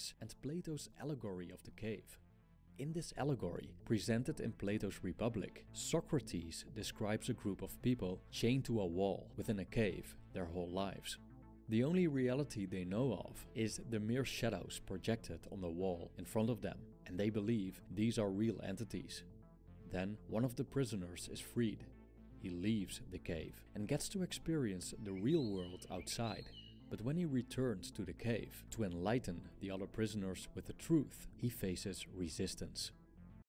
darkness and Plato's allegory of the cave. In this allegory, presented in Plato's Republic, Socrates describes a group of people chained to a wall within a cave their whole lives. The only reality they know of is the mere shadows projected on the wall in front of them, and they believe these are real entities. Then one of the prisoners is freed. He leaves the cave and gets to experience the real world outside. But when he returns to the cave to enlighten the other prisoners with the truth, he faces resistance.